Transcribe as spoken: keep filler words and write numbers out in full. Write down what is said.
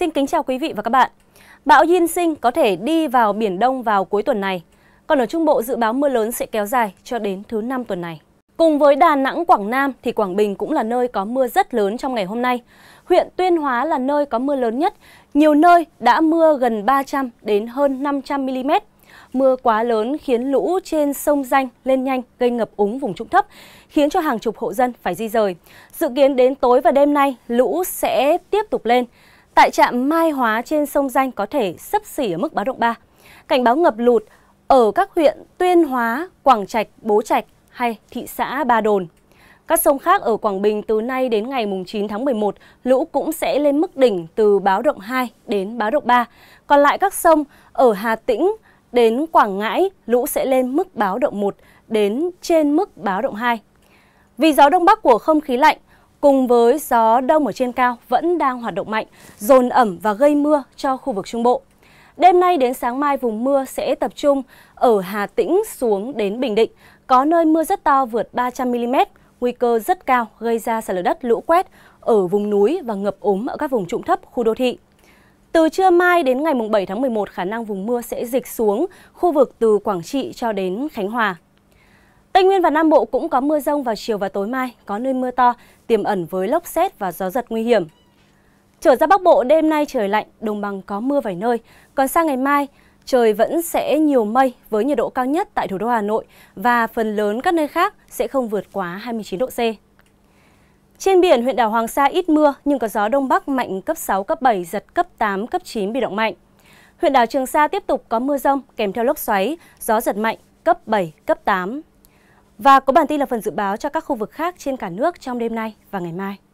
Xin kính chào quý vị và các bạn. Bão Yin Sinh có thể đi vào Biển Đông vào cuối tuần này. Còn ở Trung Bộ dự báo mưa lớn sẽ kéo dài cho đến thứ năm tuần này. Cùng với Đà Nẵng, Quảng Nam thì Quảng Bình cũng là nơi có mưa rất lớn trong ngày hôm nay. Huyện Tuyên Hóa là nơi có mưa lớn nhất, nhiều nơi đã mưa gần ba trăm đến hơn năm trăm mi-li-mét. Mưa quá lớn khiến lũ trên sông Danh lên nhanh gây ngập úng vùng trũng thấp, khiến cho hàng chục hộ dân phải di rời. Dự kiến đến tối và đêm nay lũ sẽ tiếp tục lên. Tại trạm Mai Hóa trên sông Danh có thể xấp xỉ ở mức báo động ba. Cảnh báo ngập lụt ở các huyện Tuyên Hóa, Quảng Trạch, Bố Trạch hay thị xã Ba Đồn. Các sông khác ở Quảng Bình từ nay đến ngày chín tháng mười một, lũ cũng sẽ lên mức đỉnh từ báo động hai đến báo động ba. Còn lại các sông ở Hà Tĩnh đến Quảng Ngãi, lũ sẽ lên mức báo động một đến trên mức báo động hai. Vì gió đông bắc của không khí lạnh cùng với gió đông ở trên cao vẫn đang hoạt động mạnh, dồn ẩm và gây mưa cho khu vực Trung Bộ. Đêm nay đến sáng mai vùng mưa sẽ tập trung ở Hà Tĩnh xuống đến Bình Định, có nơi mưa rất to vượt ba trăm mi-li-mét, nguy cơ rất cao gây ra sạt lở đất, lũ quét ở vùng núi và ngập úng ở các vùng trũng thấp, khu đô thị. Từ trưa mai đến ngày bảy tháng mười một, khả năng vùng mưa sẽ dịch xuống khu vực từ Quảng Trị cho đến Khánh Hòa. Tây Nguyên và Nam Bộ cũng có mưa rông vào chiều và tối mai, có nơi mưa to, tiềm ẩn với lốc sét và gió giật nguy hiểm. Trở ra Bắc Bộ, đêm nay trời lạnh, đồng bằng có mưa vài nơi, còn sang ngày mai, trời vẫn sẽ nhiều mây với nhiệt độ cao nhất tại thủ đô Hà Nội và phần lớn các nơi khác sẽ không vượt quá hai mươi chín độ C. Trên biển, huyện đảo Hoàng Sa ít mưa nhưng có gió đông bắc mạnh cấp sáu, cấp bảy, giật cấp tám, cấp chín, biển động mạnh. Huyện đảo Trường Sa tiếp tục có mưa rông kèm theo lốc xoáy, gió giật mạnh cấp bảy, cấp tám. Và có bản tin là phần dự báo cho các khu vực khác trên cả nước trong đêm nay và ngày mai.